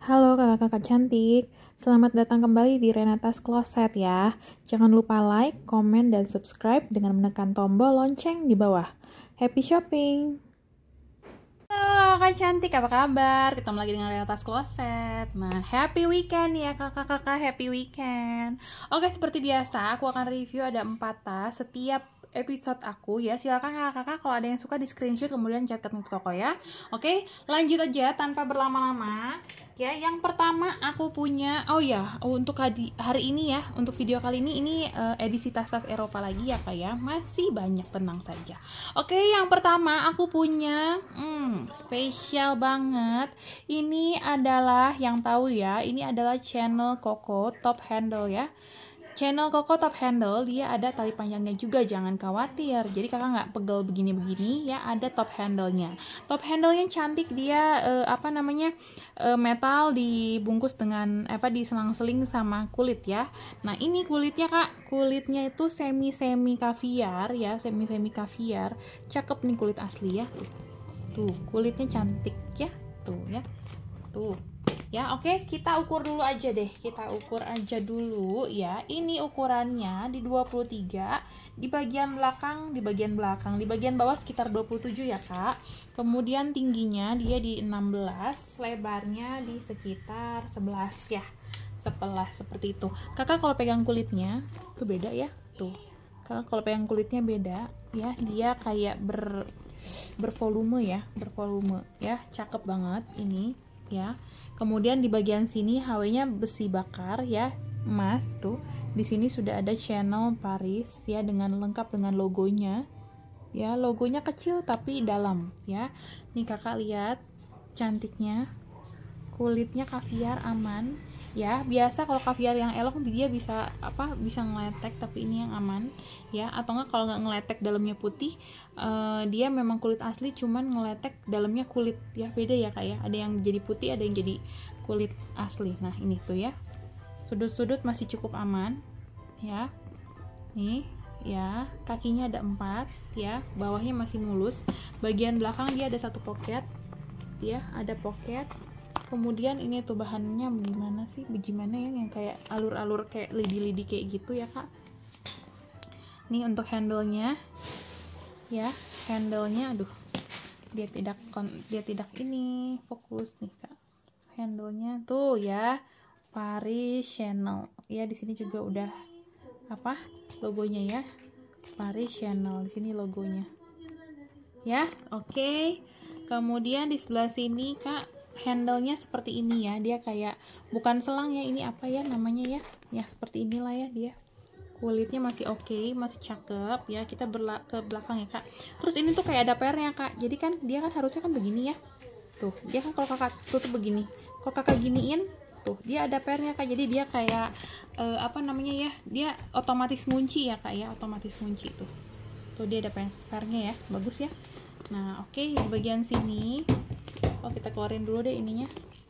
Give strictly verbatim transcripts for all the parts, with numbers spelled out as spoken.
Halo kakak-kakak cantik, selamat datang kembali di Renatas Closet ya. Jangan lupa like, komen, dan subscribe dengan menekan tombol lonceng di bawah. Happy shopping! Halo kakak cantik, apa kabar? Ketemu lagi dengan Renatas Closet. Nah, happy weekend ya kakak-kakak, happy weekend. Oke, seperti biasa, aku akan review ada empat tas setiap episode aku ya. Silakan kakak-kakak kalau ada yang suka di screenshot kemudian chat ke toko ya. Oke, lanjut aja tanpa berlama-lama. Ya, yang pertama aku punya, oh ya, untuk hari, hari ini ya, untuk video kali ini ini uh, edisi tas-tas Eropa lagi ya kak ya, masih banyak, tenang saja. Oke, yang pertama aku punya, hmm, spesial banget. Ini adalah yang tahu ya, ini adalah channel Coco Top Handle ya. Channel Coco Top Handle, dia ada tali panjangnya juga, jangan khawatir. Jadi kakak nggak pegel begini-begini ya, ada top handle-nya. Top handle-nya cantik, dia eh, apa namanya eh, metal dibungkus dengan apa diselang-seling sama kulit ya. Nah ini kulitnya kak, kulitnya itu semi-semi kaviar ya, semi-semi kaviar. Cakep nih kulit asli ya. Tuh, kulitnya cantik ya, tuh ya, tuh. Ya, oke, okay, kita ukur dulu aja deh. Kita ukur aja dulu ya. Ini ukurannya di dua puluh tiga, di bagian belakang, di bagian belakang, di bagian bawah sekitar dua puluh tujuh ya, Kak. Kemudian tingginya dia di enam belas, lebarnya di sekitar sebelas ya. Sebelah seperti itu. Kakak kalau pegang kulitnya tuh beda ya. Tuh. Kakak kalau pegang kulitnya beda ya. Dia kayak ber bervolume ya, bervolume ya. Cakep banget ini ya. Kemudian di bagian sini H W-nya besi bakar ya, emas tuh. Di sini sudah ada channel Paris ya dengan lengkap dengan logonya. Ya, logonya kecil tapi dalam ya. Nih kakak lihat cantiknya. Kulitnya kaviar aman ya. Biasa kalau kaviar yang elok dia bisa apa bisa ngeletek, tapi ini yang aman ya. Atau enggak kalau nggak ngeletek dalamnya putih, uh, dia memang kulit asli cuman ngeletek dalamnya kulit ya. Beda ya kak ya, ada yang jadi putih, ada yang jadi kulit asli. Nah ini tuh ya, sudut-sudut masih cukup aman ya. Nih ya, kakinya ada empat ya, bawahnya masih mulus. Bagian belakang dia ada satu pocket ya, ada pocket. Kemudian ini tuh bahannya gimana sih, bagaimana ya, yang kayak alur-alur kayak lidi-lidi kayak gitu ya kak. Nih untuk handle-nya ya, handle-nya aduh dia tidak dia tidak ini fokus nih kak. Handle-nya tuh ya, Paris Channel ya. Di sini juga udah apa logonya ya, Paris Channel, di sini logonya ya. Oke, okay. Kemudian di sebelah sini kak, handle-nya seperti ini ya, dia kayak bukan selang ya, ini apa ya namanya ya, ya seperti inilah ya dia. Kulitnya masih oke, okay, masih cakep ya. Kita berla ke belakang ya kak. Terus ini tuh kayak ada pernya kak, jadi kan dia kan harusnya kan begini ya, tuh dia kan kalau kakak tutup begini, kalau kakak giniin tuh dia ada pernya kak, jadi dia kayak uh, apa namanya ya, dia otomatis ngunci ya kak ya, otomatis ngunci tuh. Tuh dia ada pernya ya, bagus ya. Nah oke, okay, di bagian sini oh kita keluarin dulu deh ininya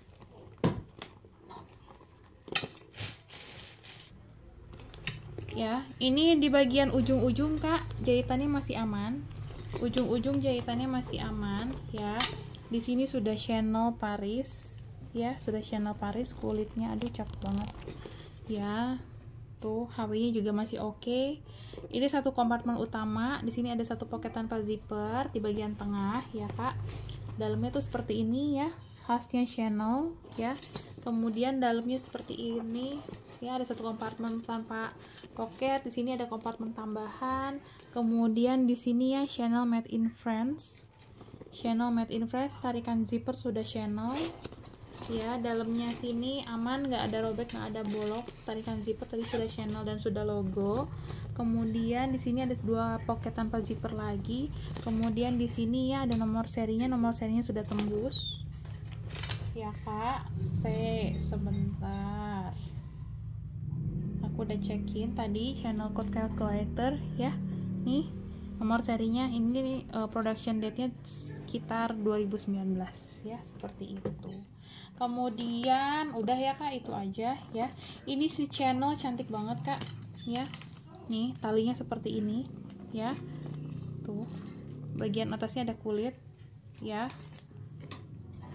ya. Ini di bagian ujung-ujung kak, jahitannya masih aman, ujung-ujung jahitannya masih aman ya. Di sini sudah channel Paris ya, sudah channel Paris kulitnya, aduh cakep banget ya. Tuh H W-nya juga masih oke. Okay. Ini satu kompartemen utama, di sini ada satu pocket tanpa zipper di bagian tengah ya kak. Dalamnya tuh seperti ini ya, khasnya channel ya. Kemudian dalamnya seperti ini ya, ada satu kompartemen tanpa pocket. Di sini ada kompartemen tambahan. Kemudian di sini ya channel made in France, channel made in France. Tarikan zipper sudah channel ya. Dalamnya sini aman, nggak ada robek, nggak ada bolong. Tarikan zipper tadi sudah channel dan sudah logo. Kemudian di sini ada dua pocket tanpa zipper lagi. Kemudian di sini ya ada nomor serinya, nomor serinya sudah tembus ya kak. C sebentar, aku udah cekin tadi channel code calculator ya. Nih nomor serinya ini nih, uh, production date-nya sekitar dua ribu sembilan belas ya, seperti itu. Kemudian udah ya kak, itu aja ya. Ini si channel cantik banget kak ya. Nih talinya seperti ini ya, tuh bagian atasnya ada kulit ya.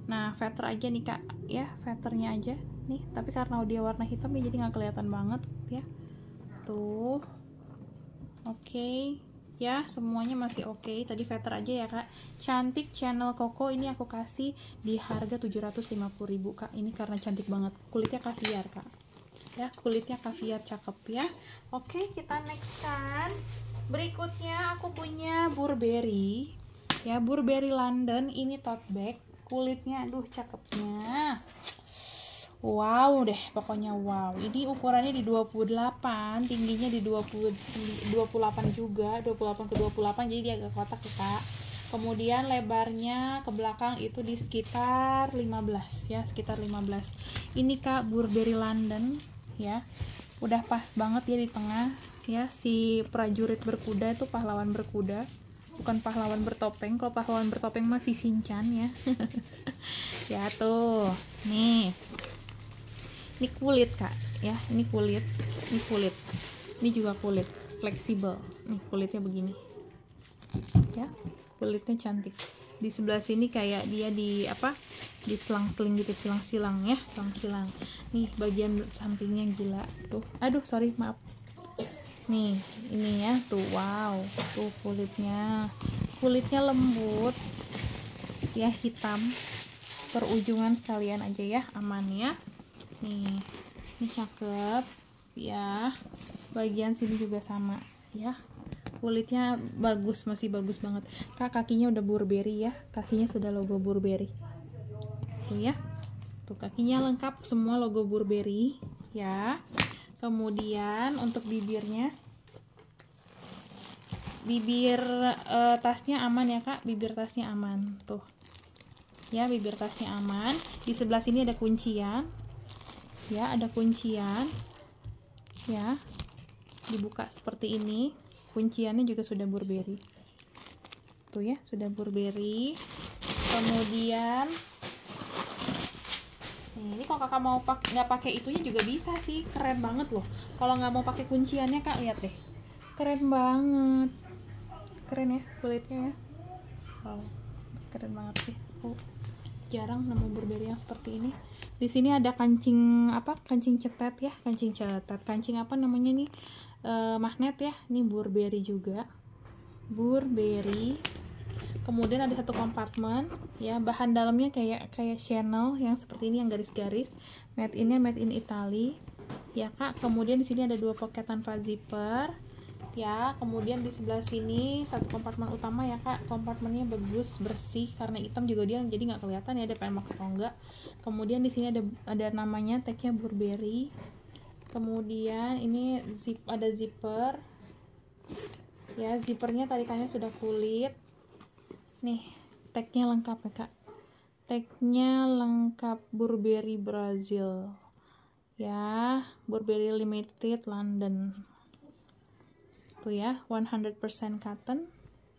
Nah, feather aja nih kak ya, feathernya aja nih, tapi karena dia warna hitam ya jadi nggak kelihatan banget ya. Tuh, oke okay. Ya, semuanya masih oke okay. Tadi feather aja ya kak. Cantik Channel Coco ini aku kasih di harga tujuh ratus lima puluh ribu kak. Ini karena cantik banget, kulitnya kaviar kak ya, kulitnya kaviar, cakep ya. Oke okay, kita next kan. Berikutnya aku punya Burberry ya, Burberry London. Ini tote bag, kulitnya aduh cakepnya, wow deh pokoknya wow. Ini ukurannya di dua puluh delapan, tingginya di dua puluh, dua puluh delapan juga, dua puluh delapan ke dua puluh delapan, jadi dia agak kotak ya kak. Kemudian lebarnya ke belakang itu di sekitar lima belas ya, sekitar lima belas. Ini kak Burberry London ya, udah pas banget ya di tengah ya. Si prajurit berkuda itu pahlawan berkuda, bukan pahlawan bertopeng. Kalau pahlawan bertopeng masih Shinchan ya. Ya tuh nih, ini kulit kak ya, ini kulit, ini kulit, ini juga kulit fleksibel nih, kulitnya begini ya, kulitnya cantik. Di sebelah sini kayak dia di apa, di selang-seling gitu, silang-silang ya, silang-silang. Nih bagian sampingnya gila tuh, aduh sorry maaf. Nih ini ya tuh, wow tuh kulitnya, kulitnya lembut ya, hitam perujungan sekalian aja ya, aman ya. Nih ini cakep ya, bagian sini juga sama ya, kulitnya bagus, masih bagus banget kak. Kakinya udah Burberry ya, kakinya sudah logo Burberry tuh ya, tuh kakinya lengkap semua logo Burberry ya. Kemudian untuk bibirnya, bibir e, tasnya aman ya kak, bibir tasnya aman tuh ya, bibir tasnya aman. Di sebelah sini ada kuncian ya, ada kuncian ya, dibuka seperti ini. Kunciannya juga sudah Burberry tuh ya, sudah Burberry. Kemudian nih, ini kalau kakak mau pakai nggak pakai itunya juga bisa sih, keren banget loh. Kalau nggak mau pakai kunciannya kak, lihat deh, keren banget, keren ya kulitnya ya, wow keren banget sih. Oh, jarang nemu Burberry yang seperti ini. Di sini ada kancing apa, kancing cetet ya, kancing cetet, kancing apa namanya nih, e, magnet ya. Ini Burberry juga, Burberry. Kemudian ada satu kompartemen ya, bahan dalamnya kayak kayak Chanel yang seperti ini, yang garis-garis. Made in-nya made in Italy ya kak. Kemudian di sini ada dua pocket tanpa zipper ya. Kemudian di sebelah sini satu kompartemen utama ya kak, kompartemennya bagus bersih, karena hitam juga dia jadi nggak kelihatan ya ada pemak atau enggak. Kemudian di sini ada ada namanya, tagnya Burberry. Kemudian ini zip, ada zipper ya, zippernya tarikannya sudah kulit nih. Tagnya lengkap ya kak, tagnya lengkap Burberry Brazil ya, Burberry Limited London tuh ya, one hundred percent cotton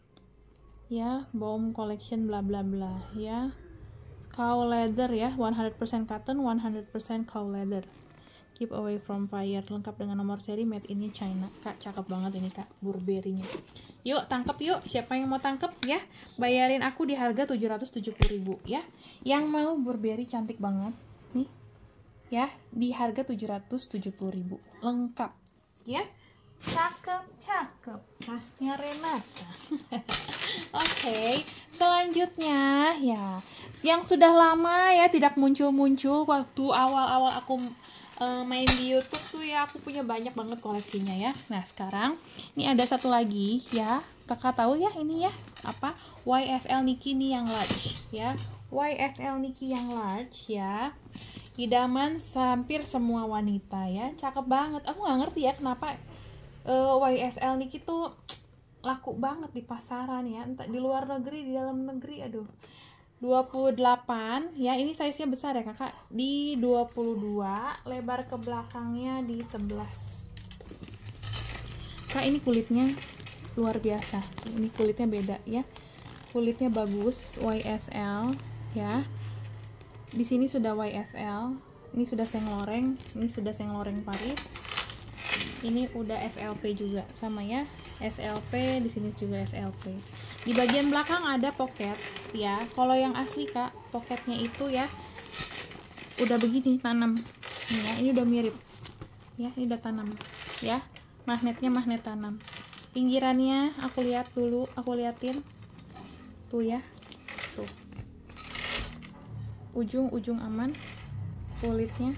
ya, Baum collection bla bla bla ya, cow leather ya, one hundred percent cotton, one hundred percent cow leather, keep away from fire, lengkap dengan nomor seri, made in China kak. Cakep banget ini kak Burberry-nya. Yuk tangkep yuk, siapa yang mau tangkep ya, bayarin aku di harga tujuh ratus tujuh puluh ribu ya. Yang mau Burberry cantik banget nih ya, di harga tujuh ratus tujuh puluh ribu, lengkap ya, cakep cakep, tasnya Renata. Oke okay, selanjutnya ya, yang sudah lama ya tidak muncul-muncul. Waktu awal-awal aku uh, main di YouTube tuh ya, aku punya banyak banget koleksinya ya. Nah sekarang ini ada satu lagi ya, kakak tahu ya ini ya apa, Y S L Niki nih yang large ya, Y S L Niki yang large ya, idaman hampir semua wanita ya, cakep banget. Aku nggak ngerti ya kenapa uh, Y S L Niki tuh laku banget di pasaran ya, entah di luar negeri, di dalam negeri. Aduh, dua puluh delapan ya, ini size nya besar ya kakak, di dua puluh dua, lebar ke belakangnya di sebelas kak. Ini kulitnya luar biasa, ini kulitnya beda ya, kulitnya bagus, Y S L ya. Di sini sudah Y S L, ini sudah Saint Laurent, ini sudah Saint Laurent Paris, ini udah S L P juga sama ya, S L P, di sini juga S L P. Di bagian belakang ada pocket ya. Kalau yang asli Kak, pocketnya itu ya udah begini tanam. Ini ya, ini udah mirip. Ya, ini udah tanam ya. Magnetnya magnet tanam. Pinggirannya aku lihat dulu, aku liatin. Tuh ya. Tuh. Ujung-ujung aman. Kulitnya.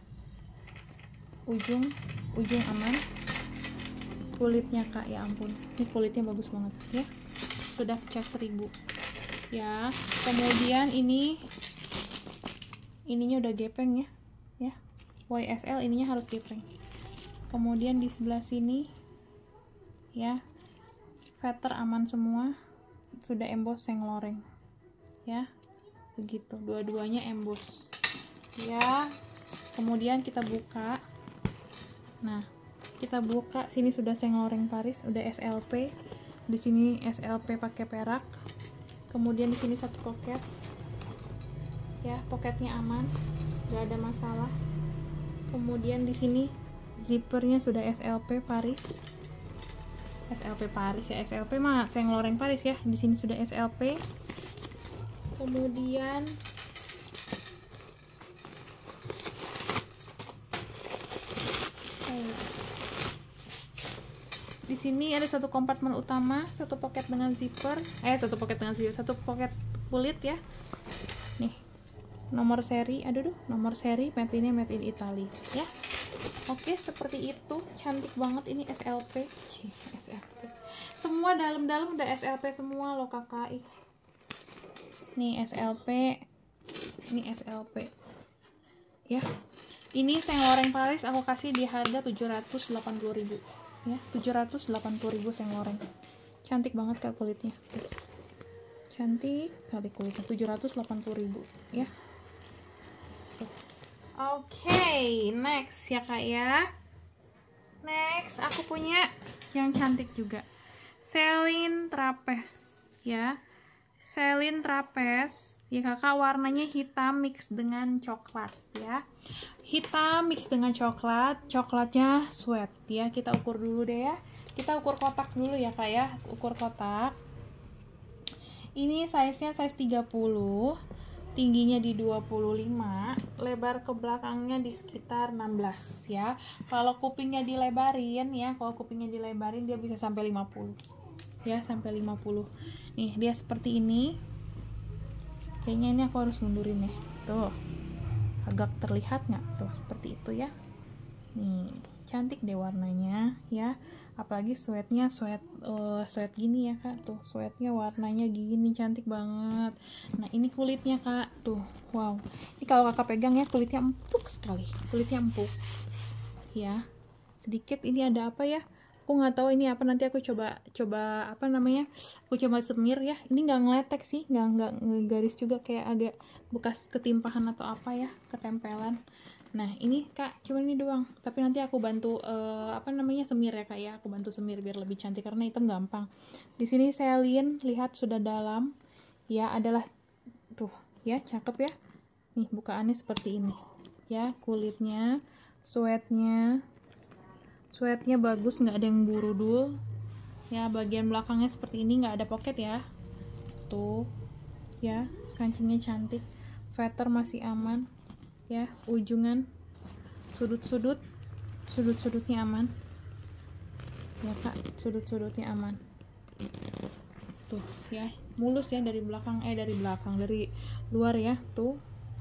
Ujung, ujung aman. Kulitnya Kak, ya ampun. Ini kulitnya bagus banget ya. Sudah cat seribu. Ya. Kemudian ini ininya udah gepeng ya. Ya. Y S L ininya harus gepeng. Kemudian di sebelah sini ya, feather aman semua, sudah emboss seng loreng ya, begitu dua-duanya emboss ya. Kemudian kita buka, nah kita buka sini sudah seng loreng Paris, udah S L P, di sini S L P pakai perak. Kemudian di sini satu pocket ya, pocketnya aman, gak ada masalah. Kemudian di sini zippernya sudah S L P Paris, S L P Paris ya, S L P mah seng loreng Paris ya. Di sini sudah S L P. Kemudian di sini ada satu kompartemen utama, satu pocket dengan zipper, eh satu pocket dengan zipper, satu pocket kulit ya. Nih nomor seri, aduh duh, nomor seri, made ini made in Italy ya. Oke, seperti itu, cantik banget ini S L P. Cih, S L P. Semua dalam-dalam udah S L P semua loh Kakak. Nih S L P. Ini S L P. Ya. Ini seng loreng Paris aku kasih di harga tujuh ratus delapan puluh ribu. Ya, tujuh ratus delapan puluh ribu seng loreng. Cantik banget Kak kulitnya. Cantik sekali kulitnya, tujuh ratus delapan puluh ribu ya. Oke, okay, next ya Kak ya. Next, aku punya yang cantik juga. Celine Trapeze ya. Celine Trapeze. Ya Kakak, warnanya hitam mix dengan coklat ya. Hitam mix dengan coklat, coklatnya sweat ya. Kita ukur dulu deh ya. Kita ukur kotak dulu ya Kak ya. Ukur kotak. Ini size-nya size tiga puluh. Tingginya di dua puluh lima, lebar ke belakangnya di sekitar enam belas ya. Kalau kupingnya dilebarin ya, kalau kupingnya dilebarin dia bisa sampai lima puluh. Ya, sampai lima puluh. Nih, dia seperti ini. Kayaknya ini aku harus mundurin ya. Tuh. Agak terlihat nggak? Tuh, seperti itu ya. Nih, cantik deh warnanya ya. Apalagi sweatnya sweat uh, sweat gini ya Kak. Tuh sweatnya warnanya gini, cantik banget. Nah ini kulitnya Kak. Tuh wow, ini kalau Kakak pegang ya, kulitnya empuk sekali, kulitnya empuk ya. Sedikit ini ada apa ya, aku nggak tahu ini apa, nanti aku coba coba apa namanya, aku coba semir ya. Ini nggak ngeletek sih, nggak nggak ngegaris juga, kayak agak bekas ketimpahan atau apa ya, ketempelan. Nah ini Kak, cuma ini doang, tapi nanti aku bantu uh, apa namanya semir ya Kak ya, aku bantu semir biar lebih cantik karena hitam gampang. Di sini Celine, lihat sudah dalam ya, adalah tuh ya, cakep ya. Nih bukaannya seperti ini ya, kulitnya, sweatnya, sweatnya bagus, nggak ada yang burudul ya. Bagian belakangnya seperti ini, nggak ada pocket ya. Tuh ya, kancingnya cantik, feather masih aman ya, ujungan, sudut-sudut, sudut-sudutnya aman ya Kak, sudut-sudutnya aman. Tuh ya, mulus ya dari belakang, eh dari belakang, dari luar ya. Tuh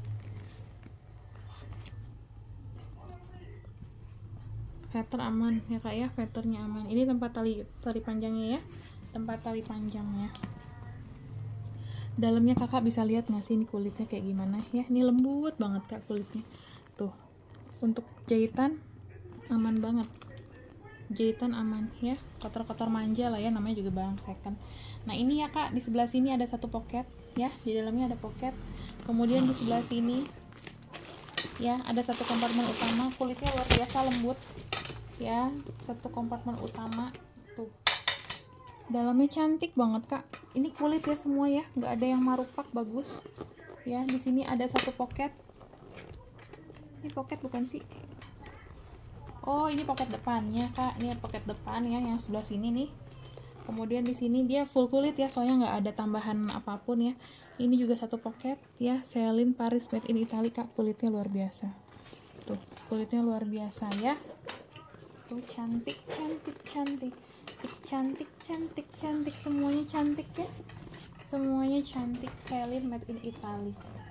feather aman ya Kak ya, feathernya aman. Ini tempat tali tali panjangnya ya, tempat tali panjangnya. Dalamnya Kakak bisa lihat nggak sih ini kulitnya kayak gimana ya. Ini lembut banget Kak kulitnya. Tuh untuk jahitan aman banget, jahitan aman ya, kotor-kotor manja lah ya, namanya juga barang second. Nah ini ya Kak, di sebelah sini ada satu pocket ya, di dalamnya ada pocket. Kemudian di sebelah sini ya ada satu kompartemen utama, kulitnya luar biasa lembut ya, satu kompartemen utama. Tuh dalamnya cantik banget Kak, ini kulit ya semua ya, nggak ada yang marupak, bagus ya. Di sini ada satu pocket, ini pocket bukan sih, oh ini pocket depannya Kak, ini pocket depan ya, yang sebelah sini nih Kemudian di sini dia full kulit ya, soalnya nggak ada tambahan apapun ya. Ini juga satu pocket ya, Celine Paris made in Italy Kak, kulitnya luar biasa. Tuh, kulitnya luar biasa ya. Tuh cantik, cantik, cantik. Cantik, cantik, cantik, semuanya cantik ya. Semuanya cantik, Celine made in Italy.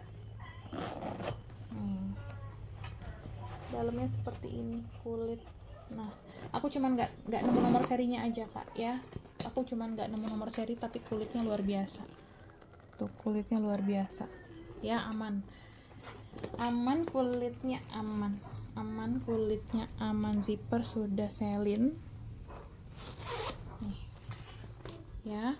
Hmm. Dalamnya seperti ini kulit. Nah, aku cuman nggak nggak nemu nomor serinya aja Kak ya. Aku cuman nggak nemu nomor seri, tapi kulitnya luar biasa. Tuh kulitnya luar biasa ya, aman aman kulitnya, aman aman kulitnya aman. Zipper sudah Celine nih ya.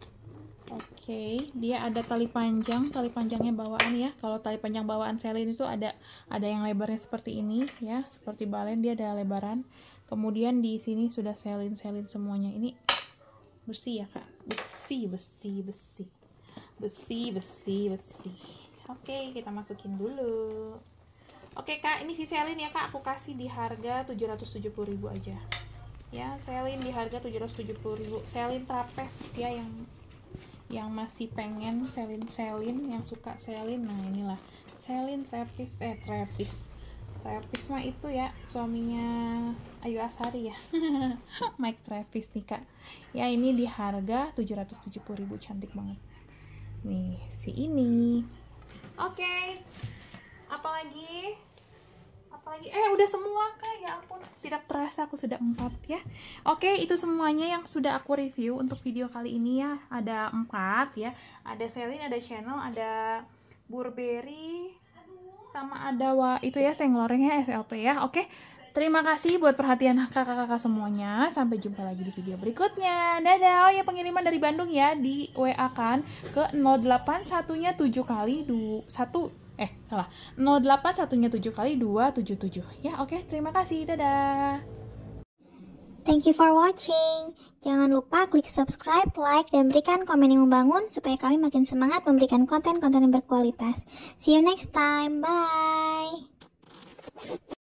Oke, dia ada tali panjang, tali panjangnya bawaan ya. Kalau tali panjang bawaan Celine itu ada ada yang lebarnya seperti ini ya, seperti balen, dia ada lebaran. Kemudian di sini sudah Celine Celine semuanya. Ini besi ya Kak, besi besi besi besi besi besi. Oke, kita masukin dulu. Oke Kak, ini si Celine ya Kak, aku kasih di harga tujuh ratus tujuh puluh ribu aja ya. Celine di harga tujuh ratus tujuh puluh ribu. Celine trapez ya, yang yang masih pengen Celine Celine, yang suka Celine. Nah inilah Celine trapez, eh trapez Travis mah itu ya suaminya Ayu Asari ya. Mike Travis nih Kak ya. Ini di harga tujuh ratus tujuh puluh ribu, cantik banget nih si ini. Oke, okay. apalagi apalagi eh udah semua Kak, ya ampun tidak terasa aku sudah empat ya. Oke, okay, itu semuanya yang sudah aku review untuk video kali ini ya. Ada empat ya, ada Celine, ada Chanel, ada Burberry, sama ada wa itu ya senglorengnya S L P ya. Oke, terima kasih buat perhatian kakak-kakak semuanya. Sampai jumpa lagi di video berikutnya. Dadah. Oh ya, pengiriman dari Bandung ya, di W A kan ke nol delapan satunya tujuh kali satu eh salah nol delapan satunya tujuh kali dua tujuh tujuh ya. Oke, terima kasih. Dadah. Thank you for watching. Jangan lupa klik subscribe, like, dan berikan komen yang membangun supaya kami makin semangat memberikan konten-konten yang berkualitas. See you next time. Bye.